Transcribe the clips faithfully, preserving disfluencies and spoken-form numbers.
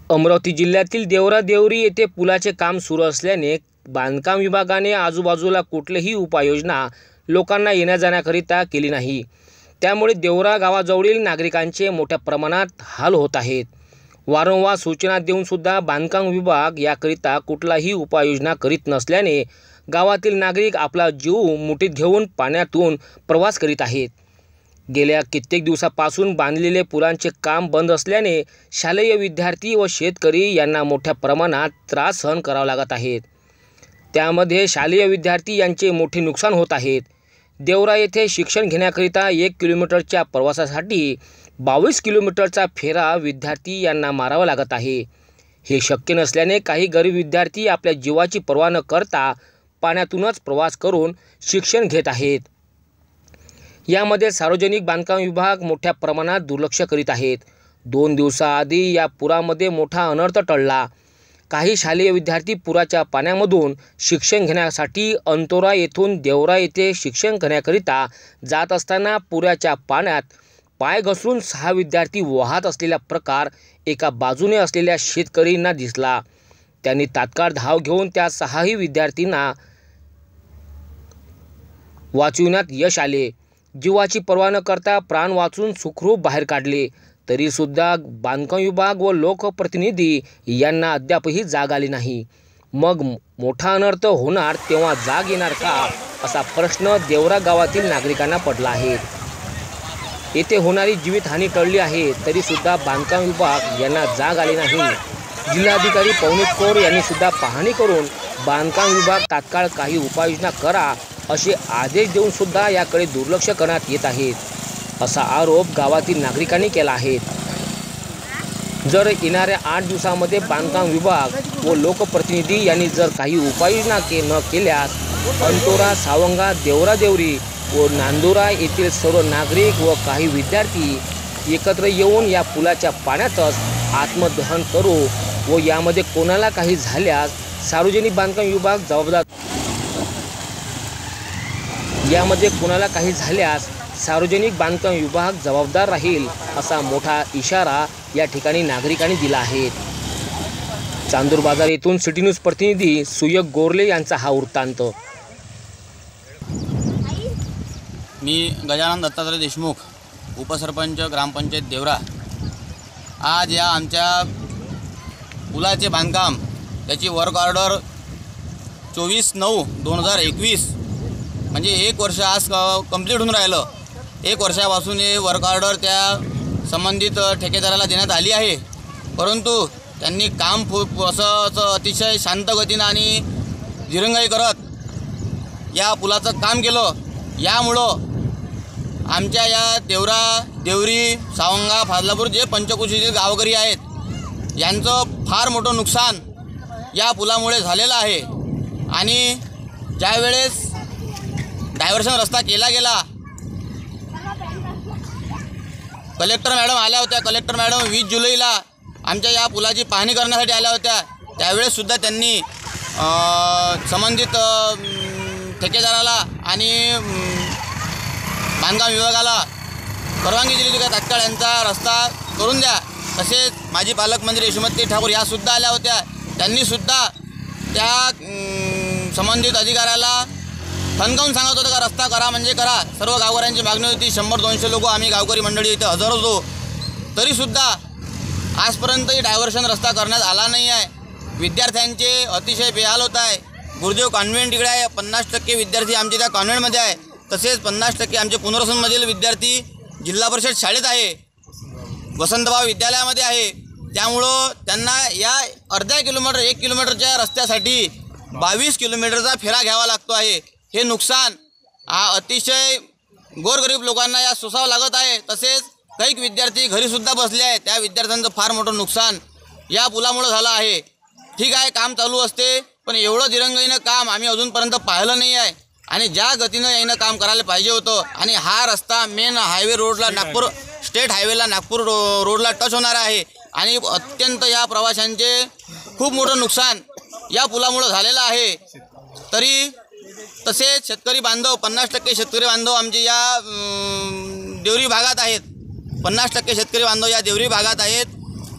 अमरावती जिल्ह्यातील देवरा देवरी येथे पुलाचे काम सुरू असल्याने बांधकाम विभागाने आजूबाजूला कुठलीही उपाययोजना लोकांना येण्या जाण्याकरिता केली नाही। त्यामुळे देवरा गावाजवळील नागरिकांचे मोठ्या प्रमाणात हाल होत आहेत। वारंवार सूचना देऊन सुद्धा बांधकाम विभाग याकरिता कुठलाही उपाययोजना करीत नसल्याने गावातील नागरिक आपला जीव मुठीत घेऊन पाण्यातून प्रवास करीत आहेत। गेल्या कित्येक दिवसापासून बांधलेले पुलांचे काम बंद असल्याने शालेय विद्यार्थी व शेतकरी यांना मोठ्या प्रमाणात त्रास सहन करावा लागत आहेत। त्यामध्ये शालेय विद्यार्थी यांचे मोठे नुकसान होत आहेत। देवरा येथे शिक्षण घेण्याकरिता एक किलोमीटरच्या प्रवासासाठी बावीस किलोमीटरचा फेरा विद्यार्थी यांना मारावा लागत आहे। हे शक्य नसल्याने काही गरीब विद्यार्थी आपल्या जीवाची पर्वा न करता पाण्यातूनच प्रवास करून शिक्षण घेत आहेत। यामध्ये सार्वजनिक बांधकाम विभाग मोठ्या प्रमाणात दुर्लक्ष करीत आहेत। दोन दिवसाआधी या पुरामध्ये मोठा अनर्थ टळला। काही शालेय विद्यार्थी पुराच्या पाण्यामधून शिक्षण घेण्यासाठी अंतोरा येथून देवरा येथे शिक्षण घेण्याकरिता जात असताना पुराच्या पाण्यात पाय घसरून सहा विद्यार्थी वाहत असलेला प्रकार एका बाजूने असलेल्या शेतकऱ्यांना दिसला। त्यांनी तात्काळ धाव घेऊन त्या सहाही विद्यार्थ्यांना वाचविण्यात यश आले। जीवाची पर्वा न करता प्राण वाचून सुखरूप बाहेर काढले। तरी सुद्धा बांधकाम विभाग व लोकप्रतिनिधी यांना अद्यापही जाग आली नाही। मग मोठा अनर्थ होणार तेव्हा जाग येणार का, असा प्रश्न देवरा गावातील नागरिकांना पडला आहे। येथे होणारी जीवितहानी टळली आहे तरी सुद्धा बांधकाम विभाग यांना जाग आली नाही। जिल्हाधिकारी पवनीत कौर यांनी सुद्धा पाहणी करून बांधकाम विभाग तात्काळ काही उपाययोजना करा असे आदेश देऊन सुद्धा याकडे दुर्लक्ष करण्यात येत आहे, असा आरोप गावातील नागरिकांनी केला आहे। जर येणाऱ्या आठ दिवसांमध्ये बांधकाम विभाग व लोकप्रतिनिधी यांनी जर काही उपाययोजना के न केल्यास अंतोरा, सावंगा, देवरा देवरी व नांदुरा येथील सर्व नागरिक व काही विद्यार्थी एकत्र येऊन या पुलाच्या पाण्यातच आत्मदहन करू व यामध्ये कोणाला काही झाल्यास सार्वजनिक बांधकाम विभाग जबाबदार यामध्ये कोणाला काही झाल्यास सार्वजनिक बांधकाम विभाग जबाबदार राहील, असा मोठा इशारा या ठिकाणी नागरिकांनी दिला आहे। चांदूर बाजार येथून सिटी न्यूज प्रतिनिधी सुयक गोरले यांचा हा वृत्तांत। मी गजानन दत्तात्रय देशमुख, उपसरपंच ग्रामपंचायत देवरा। आज या आमच्या पुलाचे बांधकाम त्याची वर्क ऑर्डर चोवीस नऊ दोन हजार एकवीस म्हणजे एक वर्ष आज कंप्लीट होऊन राहिलं। एक वर्षापासून हे वर्क ऑर्डर त्या संबंधित ठेकेदाराला देण्यात आली आहे, परंतु त्यांनी काम खूप असं अतिशय शांत गतीनं आणि दिरंगाई करत या पुलाचं काम केलं। यामुळं आमच्या या देवरा देवरी, सावंगा, फाजलापूर जे पंचकुशीतील गावकरी आहेत यांचं फार मोठं नुकसान या पुलामुळे झालेलं आहे। आणि ज्यावेळेस डायव्हर्शन रस्ता केला गेला, कलेक्टर मॅडम आल्या होत्या। कलेक्टर मॅडम वीस जुलैला आमच्या या पुलाची पाहणी करण्यासाठी आल्या होत्या। त्यावेळेससुद्धा त्यांनी संबंधित ठेकेदाराला आणि बांधकाम विभागाला परवानगी दिली होती का तात्काळ यांचा रस्ता करून द्या। तसेच माजी पालकमंत्री यशोमती ठाकूर यासुद्धा आल्या होत्या। त्यांनीसुद्धा त्या संबंधित अधिकाऱ्याला ठणकावून सांगत होतं का रस्ता करा म्हणजे करा। सर्व गावकऱ्यांची मागणी होती, शंभर दोनशे लोक आम्ही गावकरी मंडळी इथे हजर होतो, तरीसुद्धा आजपर्यंतही डायव्हर्शन रस्ता करण्यात आला नाही आहे। विद्यार्थ्यांचे अतिशय बेहाल होत आहे। गुरुदेव कॉन्व्हेंट इकडे आहे, पन्नास टक्के विद्यार्थी आमचे त्या कॉन्व्हेंटमध्ये आहे। तसेच पन्नास टक्के आमचे पुनर्वसनमधील विद्यार्थी जिल्हा परिषद शाळेत आहे, वसंतभाव विद्यालयामध्ये आहे। त्यामुळं त्यांना या अर्ध्या किलोमीटर एक किलोमीटरच्या रस्त्यासाठी बावीस किलोमीटरचा फेरा घ्यावा लागतो आहे। हे नुकसान हा अतिशय गोरगरीब लोकांना या सोसावं लागत आहे। तसेच काही विद्यार्थी घरीसुद्धा बसले आहेत, त्या विद्यार्थ्यांचं फार मोठं नुकसान या पुलामुळे झालं आहे। ठीक आहे, काम चालू असते, पण एवढं दिरंगाईनं काम आम्ही अजूनपर्यंत पाहिलं नाही आहे। आणि ज्या गतीनं यानं काम करायला पाहिजे होतं, आणि हा रस्ता मेन हायवे रोडला नागपूर स्टेट हायवेला नागपूर रो रोडला टच होणार आहे आणि अत्यंत या प्रवाशांचे खूप मोठं नुकसान या पुलामुळे झालेलं आहे। तरी तसेच शेतकरी बांधव पन्नास टक्के शेतकरी बांधव आमचे या देवरी भागात आहेत। पन्नास टक्के शेतकरी बांधव या देवरी भागात आहेत।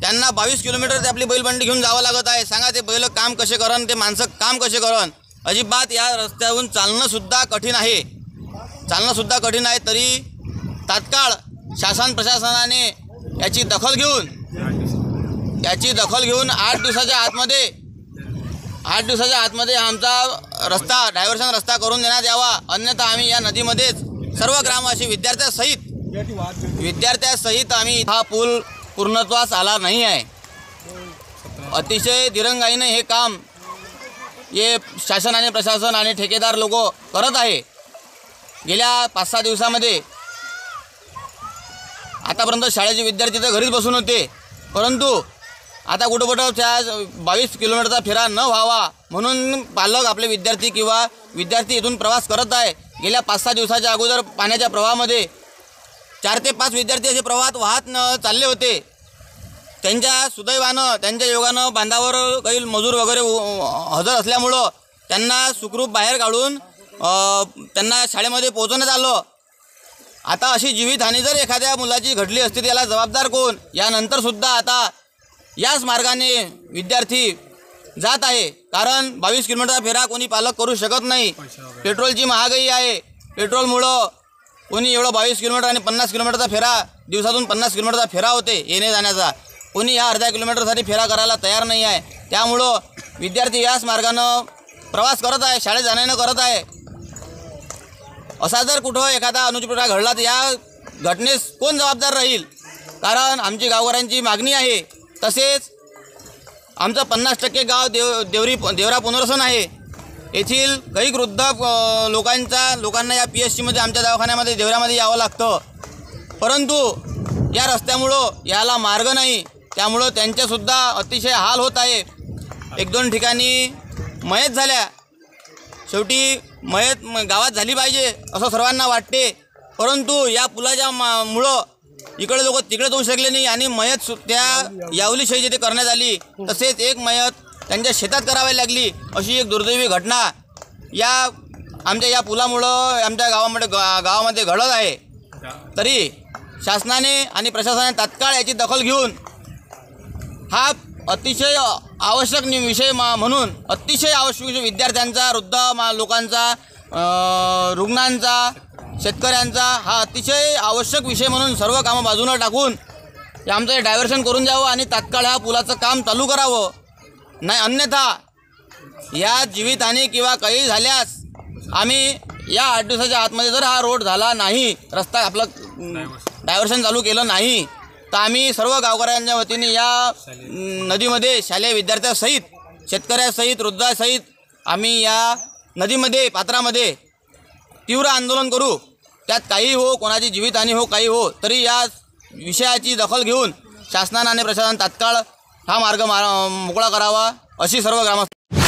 त्यांना बावीस किलोमीटर ते आपली बैलबंडी घेऊन जावं लागत आहे. सांगा ते बैल काम कसे करण, ते माणसं काम कसे करण. अजिबात या रस्त्यावरून चालणंसुद्धा कठीण आहे, चालणंसुद्धा कठीण आहे. तरी तात्काळ शासन प्रशासनाने याची दखल घेऊन याची दखल घेऊन आठ दिवसाच्या आतमध्ये आठ दिवसाच्या आतमध्ये आमचा रस्ता डायव्हर्शन रस्ता करून देण्यात यावा. अन्यथा आम्ही या नदीमध्येच सर्व ग्रामवासी विद्यार्थ्यासहित विद्यार्थ्यासहित आम्ही हा पूल पूर्णत्वास आला नाही आहे. अतिशय दिरंगाईने हे काम हे शासन आणि प्रशासन आणि ठेकेदार लोक करत आहे. गेल्या पाच सहा दिवसामध्ये आतापर्यंत शाळेचे विद्यार्थी तर घरीच बसून होते, परंतु आता कुठं कुठं त्या बावीस किलोमीटरचा फेरा न व्हावा म्हणून पालक आपले विद्यार्थी किंवा विद्यार्थी इथून प्रवास करत आहे. गेल्या पाच सहा दिवसाच्या अगोदर पाण्याच्या प्रवाहामध्ये चार ते पाच विद्यार्थी असे प्रवाहात वाहत न चालले होते. त्यांच्या सुदैवानं त्यांच्या योगानं बांधावर काही मजूर वगैरे हजर असल्यामुळं त्यांना सुखरूप बाहेर काढून त्यांना शाळेमध्ये पोहोचवण्यात आलं. आता अशी जीवितहानी जर एखाद्या मुलाची घडली असती त्याला जबाबदार कोण? यानंतरसुद्धा आता याच मार्गाने विद्यार्थी जात आहे. कारण बावीस किलोमीटरचा फेरा कोणी पालक करू शकत नाही. पेट्रोलची महागाई आहे, पेट्रोलमुळं कोणी एवढं बावीस किलोमीटर आणि पन्नास किलोमीटरचा फेरा दिवसातून पन्नास किलोमीटरचा फेरा होते येणे जाण्याचा, कोणी या अर्ध्या किलोमीटरसाठी फेरा करायला तयार नाही आहे. त्यामुळं विद्यार्थी याच मार्गानं प्रवास करत आहे, शाळेत जाण्यानं करत आहे. असा जर कुठं एखादा अनुचित प्रकार घडला तर या घटनेस कोण जबाबदार राहील? कारण आमची गावकऱ्यांची मागणी आहे. तसेच आमचं पन्नास टक्के गाव देव देवरी देवरा पुनर्वसन आहे. येथील काही वृद्ध लोकांचा लोकांना या पी एच सीमध्ये आमच्या दवाखान्यामध्ये देवऱ्यामध्ये यावं लागतं, परंतु या रस्त्यामुळं याला मार्ग नाही. त्यामुळं त्यांच्यासुद्धा अतिशय हाल होत आहे. एक दोन ठिकाणी मयत झाल्या. शेवटी मयत गावात झाली पाहिजे असं सर्वांना वाटते, परंतु या पुलाच्या मुळं इकडे लोक तिकडे जाऊ शकले नाही आणि मयत सु त्या यावलीशाही जिथे करण्यात आली तसेच एक मयत त्यांच्या शेतात करावी लागली. अशी एक दुर्दैवी घटना या आमच्या या पुलामुळं आमच्या गावामध्ये गा गावामध्ये घडत आहे. तरी शासनाने आणि प्रशासनाने तात्काळ याची दखल घेऊन हा अतिशय आवश्यक विषय मा म्हणून अतिशय आवश्यक विषय विद्यार्थ्यांचा, वृद्ध मा लोकांचा, रुग्णांचा, शेतकऱ्यांचा हा अतिशय आवश्यक विषय म्हणून सर्व कामं बाजूला टाकून आमचं डायव्हर्शन करून द्यावं आणि तात्काळ ह्या पुलाचं काम चालू करावं. नाही अन्यथा या जीवितहानी किंवा काही झाल्यास आम्ही या आठ दिवसाच्या आतमध्ये जर हा रोड झाला नाही, रस्ता आपलं डायव्हर्शन चालू केलं नाही, तर आम्ही सर्व गावकऱ्यांच्या वतीने या नदीमध्ये शालेय विद्यार्थ्यासहित, शेतकऱ्यासहित, वृद्धासहित आम्ही या नदीमध्ये पात्रामध्ये तीव्र आंदोलन करू. त्यात काही हो, कोणाची जीवितहानी हो, काही हो, तरी या विषयाची दखल घेऊन शासनाने आणि प्रशासनाने तात्काळ हा मार्ग मा मोकळा करावा अशी सर्व ग्रामस्थ